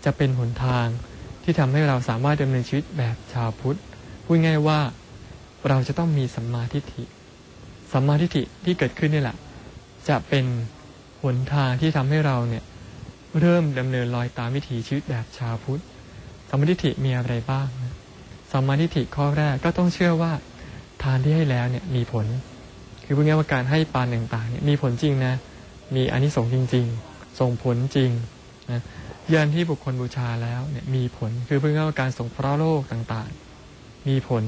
จะเป็นหนทางที่ทำให้เราสามารถดำเนินชีวิตแบบชาวพุทธพูดง่ายว่าเราจะต้องมีสัมมาทิฏฐิสัมมาทิฏฐิที่เกิดขึ้นนี่แหละจะเป็นหนทางที่ทำให้เราเนี่ยเริ่มดำเนินรอยตามวิถีชีวิตแบบชาวพุทธสัมมาทิฏฐิมีอะไรบ้างนะสัมมาทิฏฐิข้อแรกก็ต้องเชื่อว่าทานที่ให้แล้วเนี่ยมีผลคือพูดง่ายว่าการให้ปานต่างๆเนี่ยมีผลจริงนะมีอานิสงส์จริงๆส่งผลจริงนะยานที่บุคคลบูชาแล้วเนี่ยมีผลคือพูดง่ายว่าการสงเคราะห์โลกต่างๆมีผล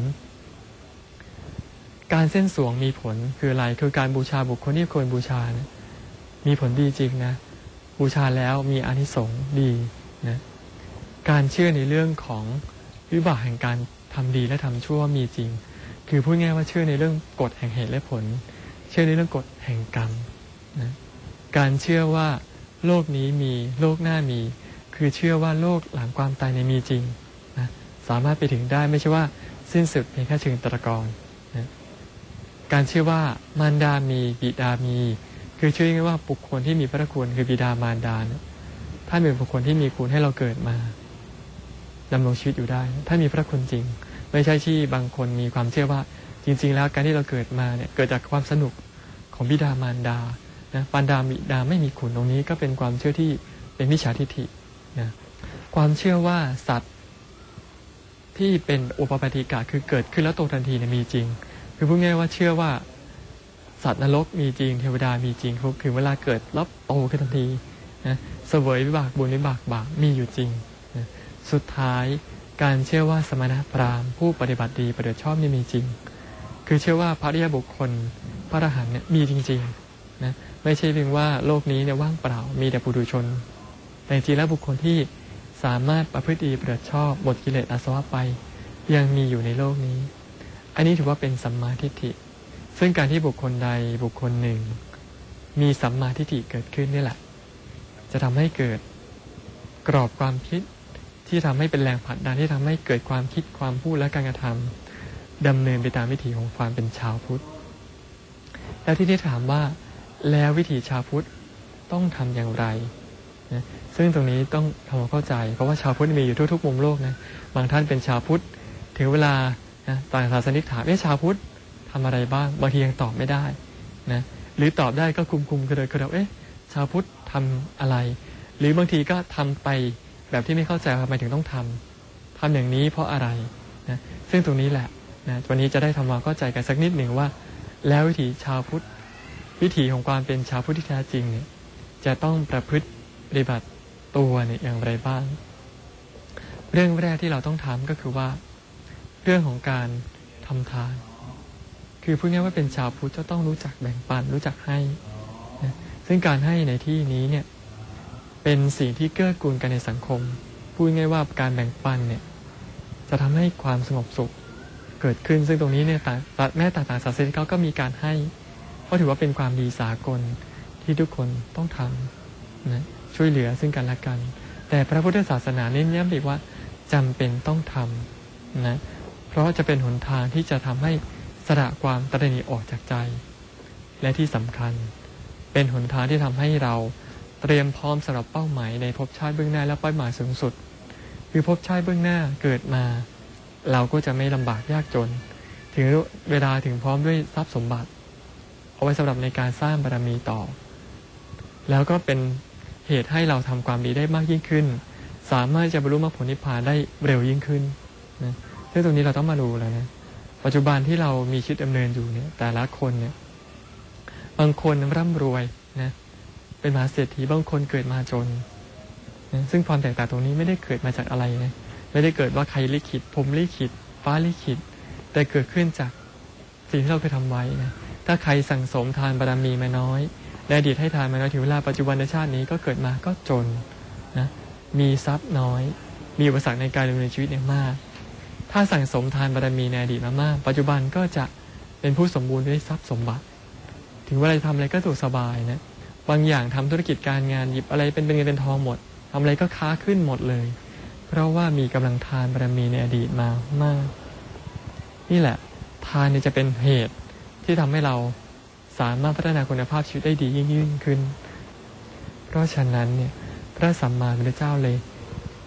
การเส้นสวงมีผลคืออะไรคือการบูชาบุคคลที่ควรบูชาเนี่ยมีผลดีจริงนะบูชาแล้วมีอานิสงส์ดีนะการเชื่อในเรื่องของวิบากแห่งการทำดีและทำชั่วมีจริงคือพูดง่ายว่าเชื่อในเรื่องกฎแห่งเหตุและผลเชื่อในเรื่องกฎแห่งกรรมนะการเชื่อว่าโลกนี้มีโลกหน้ามีคือเชื่อว่าโลกหลังความตายในมีจริงนะสามารถไปถึงได้ไม่ใช่ว่าสิ้นสุดเพียงแค่เชิงตรกรนะการเชื่อว่ามารดามีบิดามีคือเชื่อง่ายว่าบุคคลที่มีพระคุณคือบิดามารดานะท่านเป็นบุคคลที่มีคุณให้เราเกิดมาดำรงชีวิตอยู่ได้ถ้ามีพระคุณจริงไม่ใช่ที่บางคนมีความเชื่อว่าจริงๆแล้วการที่เราเกิดมาเนี่ยเกิดจากความสนุกของบิดามารดานะมารดาบิดาไม่มีคุณตรงนี้ก็เป็นความเชื่อที่เป็นมิจฉาทิฏฐินะความเชื่อว่าสัตว์ที่เป็นอุปปาติกะคือเกิดขึ้นแล้วโตทันทีเนี่ยมีจริงคือพูดง่ายว่าเชื่อว่าสัตว์นรกมีจริงเทวดามีจริงคือเวลาเกิดแล้วโตขึ้นทันทีนะเสวยวิบากบุญวิบากบาปมีอยู่จริงนะสุดท้ายการเชื่อว่าสมณพราหมณ์ผู้ปฏิบัติดีปฏิบัติชอบนี่มีจริงคือเชื่อว่าพระอริยบุคคลพระอรหันต์เนี่ยมีจริงๆนะไม่ใช่เพียงว่าโลกนี้เนี่ยว่างเปล่ามีแต่ปุถุชนแต่จริงแล้วบุคคลที่สามารถประพฤติดีปฏิบัติชอบหมดกิเลสอาสวะไปยังมีอยู่ในโลกนี้อันนี้ถือว่าเป็นสัมมาทิฏฐิซึ่งการที่บุคคลใดบุคคลหนึ่งมีสัมมาทิฏฐิเกิดขึ้นนี่แหละจะทำให้เกิดกรอบความคิดที่ทำให้เป็นแรงผลักดันที่ทำให้เกิดความคิดความพูดและการกระทำดำเนินไปตามวิถีของความเป็นชาวพุทธแล้วที่ได้ถามว่าแล้ววิถีชาวพุทธต้องทำอย่างไรนะซึ่งตรงนี้ต้องทำความเข้าใจเพราะว่าชาวพุทธมีอยู่ทุกๆมุมโลกนะบางท่านเป็นชาวพุทธถึงเวลานะต่างศาสนิกถามชาวพุทธทำอะไรบ้างบางทียังตอบไม่ได้นะหรือตอบได้ก็คุมๆคือชาวพุทธทำอะไรหรือบางทีก็ทำไปแบบที่ไม่เข้าใจว่าทำไมถึงต้องทำอย่างนี้เพราะอะไรนะซึ่งตรงนี้แหละนะวันนี้จะได้ทำความเข้าใจกันสักนิดหนึ่งว่าแล้ววิถีชาวพุทธวิถีของความเป็นชาวพุทธที่แท้จริงเนี่ยจะต้องประพฤติปฏิบัติตัวเนี่ยอย่างไรบ้างเรื่องแรกที่เราต้องทำก็คือว่าเรื่องของการทำทานคือพูดง่ายว่าเป็นชาวพุทธจะต้องรู้จักแบ่งปันรู้จักให้นะซึ่งการให้ในที่นี้เนี่ยเป็นสิ่งที่เกื้อกูลกันในสังคมพูดง่ายว่าการแบ่งปันเนี่ยจะทำให้ความสงบสุขเกิดขึ้นซึ่งตรงนี้เนี่ยแม้ต่างศาสนาเขาก็มีการให้เพราะถือว่าเป็นความดีสากลที่ทุกคนต้องทำนะช่วยเหลือซึ่งกันและกันแต่พระพุทธศาสนาเน้นย้ำอีกว่าจำเป็นต้องทำนะเพราะจะเป็นหนทางที่จะทำให้สละความตระหนี่ออกจากใจและที่สำคัญเป็นหนทางที่ทำให้เราเตรียมพร้อมสำหรับเป้าหมายในภพชาติเบื้องหน้าและเป้าหมายสูงสุดคือภพชาติเบื้องหน้าเกิดมาเราก็จะไม่ลำบากยากจนถึงเวลาถึงพร้อมด้วยทรัพย์สมบัติเอาไว้สำหรับในการสร้างบารมีต่อแล้วก็เป็นเหตุให้เราทำความดีได้มากยิ่งขึ้นสามารถจะบรรลุมรรคผลนิพพานได้เร็วยิ่งขึ้นนะซึ่งตรงนี้เราต้องมาดูแล้วนะปัจจุบันที่เรามีชีวิตดำเนินอยู่เนี่ยแต่ละคนเนี่ยบางคนร่ำรวยนะเป็นมหาเศรษฐีบางคนเกิดมาจนนะซึ่งความแตกต่างตรงนี้ไม่ได้เกิดมาจากอะไรนะไม่ได้เกิดว่าใครลิขิตพรหมลิขิตฟ้าลิขิตแต่เกิดขึ้นจากสิ่งที่เราเคยทำไว้นะถ้าใครสั่งสมทานบารมีมาน้อยในอดีตให้ทานมาน้อยถึงเวลาปัจจุบันในชาตินี้ก็เกิดมาก็จนนะมีทรัพย์น้อยมีอุปสรรคในการดำเนินชีวิตอย่างมากถ้าสั่งสมทานบารมีในอดีตมามากปัจจุบันก็จะเป็นผู้สมบูรณ์ด้วยทรัพย์สมบัติถึงเวลาทำอะไรก็สะดวกสบายนะบางอย่างทำธุรกิจการงานหยิบอะไรเป็นเงินเป็นทองหมดทำอะไรก็ค้าขึ้นหมดเลยเพราะว่ามีกำลังทานบารมีในอดีตมามากนี่แหละทานเนี่ยจะเป็นเหตุที่ทำให้เราสามารถพัฒนาคุณภาพชีวิตได้ดียิ่งขึ้นเพราะฉะนั้นเนี่ยพระสัมมาสัมพุทธเจ้าเลย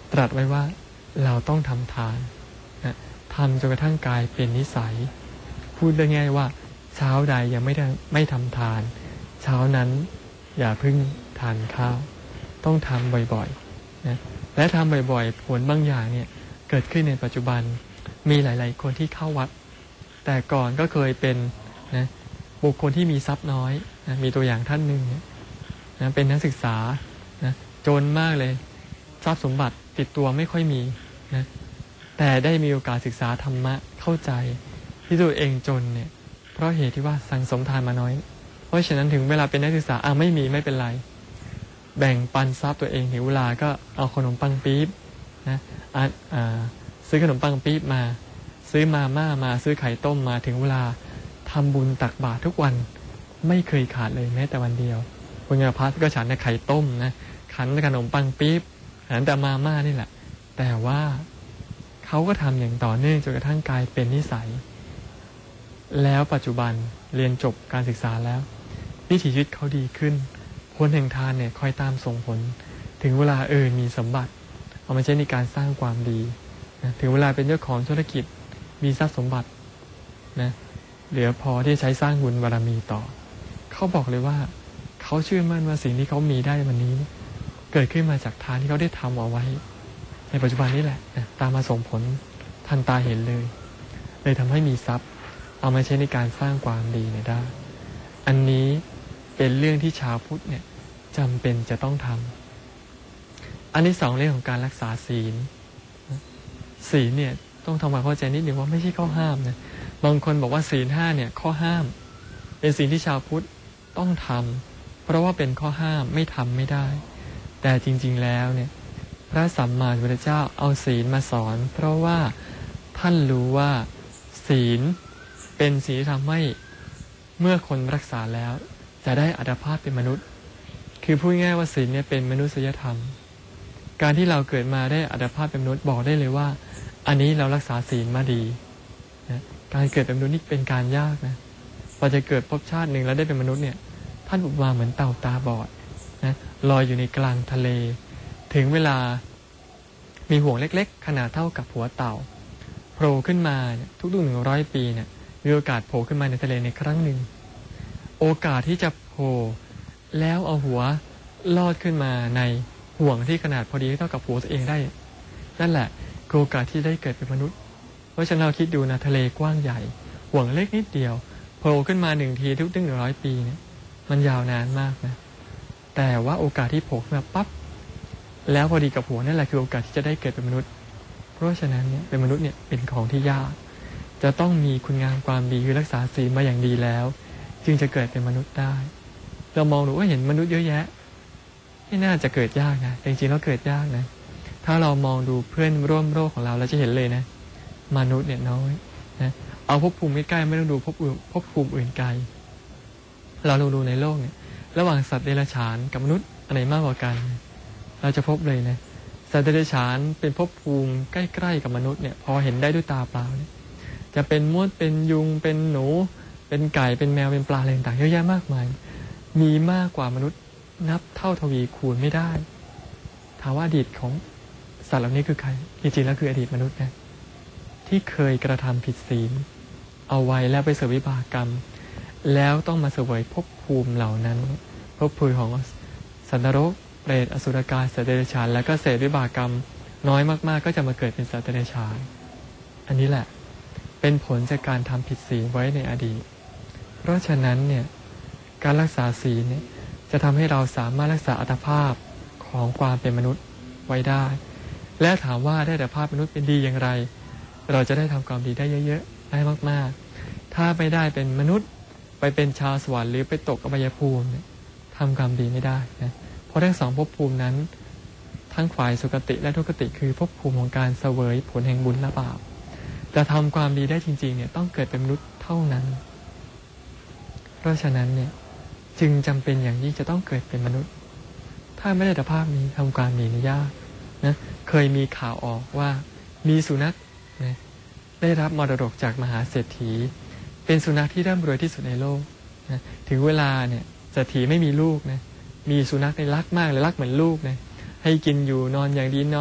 ตรัสไว้ว่าเราต้องทำทานนะทำจนกระทั่งกลายเป็นนิสัยพูดได้ง่ายว่าเช้าใดยังไม่ทำทานเช้านั้นอย่าเพิ่งทานข้าวต้องทำบ่อยๆนะและทำบ่อยๆผลบางอย่างเนี่ยเกิดขึ้นในปัจจุบันมีหลายๆคนที่เข้าวัดแต่ก่อนก็เคยเป็นนะบุคคลที่มีทรัพย์น้อยนะมีตัวอย่างท่านหนึ่งนะเป็นนักศึกษานะจนมากเลยทรัพย์สมบัติติดตัวไม่ค่อยมีนะแต่ได้มีโอกาสศึกษาธรรมะเข้าใจที่ตัวเองจนเนี่ยเพราะเหตุที่ว่าสั่งสมทานมาน้อยเพราะฉะนั้นถึงเวลาเป็นนักศึกษาไม่มีไม่เป็นไรแบ่งปันทรัพย์ตัวเองถึงเวลาก็เอาขนมปังปี๊บนะซื้อขนมปังปี๊บมาซื้อมาม่ามาซื้อไข่ต้มมาถึงเวลาทำบุญตักบาตรทุกวันไม่เคยขาดเลยแม้แต่วันเดียวคุณงาพัฒก็ฉันแต่ไข่ต้มนะขันแต่ขนมปังปี๊บฉันแต่มาม่านี่แหละแต่ว่าเขาก็ทำอย่างต่อเนื่องจนกระทั่งกลายเป็นนิสัยแล้วปัจจุบันเรียนจบการศึกษาแล้ววิถีชีวิตเขาดีขึ้นผลแห่งทานเนี่ยคอยตามส่งผลถึงเวลามีสมบัติเอามาใช้ในการสร้างความดีนะถึงเวลาเป็นเจ้าของธุรกิจมีทรัพย์สมบัตินะเหลือพอที่ใช้สร้างบุญบารมีต่อเขาบอกเลยว่าเขาเชื่อมั่นว่าสิ่งที่เขามีได้วันนี้เกิดขึ้นมาจากทานที่เขาได้ทำเอาไว้ในปัจจุบันนี้แหละนะตามมาส่งผลทันตาเห็นเลยทำให้มีทรัพย์เอามาใช้ในการสร้างความดีได้อันนี้เป็นเรื่องที่ชาวพุทธเนี่ยจำเป็นจะต้องทำอันที่สองเรื่องของการรักษาศีลศีลเนี่ยต้องทำความเข้าใจนิดนึงว่าไม่ใช่ข้อห้ามนะบางคนบอกว่าศีล5เนี่ยข้อห้ามเป็นสิ่งที่ชาวพุทธต้องทำเพราะว่าเป็นข้อห้ามไม่ทำไม่ได้แต่จริงๆแล้วเนี่ยพระสัมมาสัมพุทธเจ้าเอาศีลมาสอนเพราะว่าท่านรู้ว่าศีลเป็นสิ่งที่ทำให้เมื่อคนรักษาแล้วจะได้อัตภาพเป็นมนุษย์คือพูดง่ายว่าศีลเนี่ยเป็นมนุษยธรรมการที่เราเกิดมาได้อัตภาพเป็นมนุษย์บอกได้เลยว่าอันนี้เรารักษาศีลมาดีนะการเกิดเป็นมนุษย์นี่เป็นการยากนะพอจะเกิดภพชาติหนึ่งแล้วได้เป็นมนุษย์เนี่ยท่านอุปมาเหมือนเต่าตาบอดนะลอยอยู่ในกลางทะเลถึงเวลามีห่วงเล็กๆขนาดเท่ากับหัวเต่าโผล่ขึ้นมาทุกๆ100 ปีเนี่ยมีโอกาสโผล่ขึ้นมาในทะเลในครั้งหนึ่งโอกาสที่จะโผล่แล้วเอาหัวลอดขึ้นมาในห่วงที่ขนาดพอดีเท่ากับหัวตัวเองได้นั่นแหละโอกาสที่ได้เกิดเป็นมนุษย์เพราะฉะนั้นเราคิดดูนะทะเลกว้างใหญ่ห่วงเล็กนิดเดียวโผล่ขึ้นมา1 ทีทุก100 ปีเนี่ยมันยาวนานมากนะแต่ว่าโอกาสที่โผล่ขึ้นมาปั๊บแล้วพอดีกับหัวนั่นแหละคือโอกาสที่จะได้เกิดเป็นมนุษย์เพราะฉะนั้นเนี่ยเป็นมนุษย์เนี่ยเป็นของที่ยากจะต้องมีคุณงามความดีคือรักษาศีลมาอย่างดีแล้วจึงจะเกิดเป็นมนุษย์ได้เรามองดูว่าเห็นมนุษย์เยอะแยะไม่น่าจะเกิดยากนะจริงๆแล้วเกิดยากนะถ้าเรามองดูเพื่อนร่วมโลกของเราจะเห็นเลยนะมนุษย์เนี่ยน้อยนะเอาภพภูมิใกล้ๆไม่ต้องดูภพภูมิอื่นไกลเราดูในโลกเนี่ยระหว่างสัตว์เดรัจฉานกับมนุษย์อะไรมากกว่ากันเราจะพบเลยนะสัตว์เดรัจฉานเป็นภพภูมิใกล้ๆกับมนุษย์เนี่ยพอเห็นได้ด้วยตาเปล่าเนี่ยจะเป็นมดเป็นยุงเป็นหนูเป็นไก่เป็นแมวเป็นปลาอะไรต่างๆเยอะแยะมากมายมีมากกว่ามนุษย์นับเท่าทวีคูณไม่ได้ถามว่าอดีตของสัตว์เหล่านี้คือใครจริงๆแล้วคืออดีตมนุษย์นะที่เคยกระทำผิดศีลเอาไว้แล้วไปเสวยวิบากกรรมแล้วต้องมาเสวยภพภูมิเหล่านั้นภพภูมิของสัตว์นรกเปรตอสุรกายสัตว์เดรัจฉานแล้วก็เศษวิบากกรรมน้อยมากๆก็จะมาเกิดเป็นสัตว์เดรัจฉานอันนี้แหละเป็นผลจากการทำผิดศีลไว้ในอดีตเพราะฉะนั้นเนี่ยการรักษาศีลเนี่ยจะทำให้เราสามารถรักษาอัตภาพของความเป็นมนุษย์ไว้ได้และถามว่าได้อัตภาพมนุษย์เป็นดีอย่างไรเราจะได้ทำความดีได้เยอะๆได้มากๆถ้าไม่ได้เป็นมนุษย์ไปเป็นชาวสวรรค์หรือไปตกอบายภูมิเนี่ยทำความดีไม่ได้นะเพราะทั้งสองภพภูมินั้นทั้งฝ่ายสุคติและทุคติคือภพภูมิของการเสวยผลแห่งบุญและบาปจะทำความดีได้จริงๆเนี่ยต้องเกิดเป็นมนุษย์เท่านั้นเพราะฉะนั้นเนี่ยจึงจำเป็นอย่างยิ่งจะต้องเกิดเป็นมนุษย์ถ้าไม่ได้อัตภาพนี้ทำความดีนี่ยากนะเคยมีข่าวออกว่ามีสุนัขนะได้รับมรดกจากมหาเศรษฐีเป็นสุนัขที่ร่ำรวยที่สุดในโลกนะถึงเวลาเนี่ยเศรษฐีไม่มีลูกนะมีสุนัขในรักมากเลยรักเหมือนลูกนะให้กินอยู่นอนอย่างดี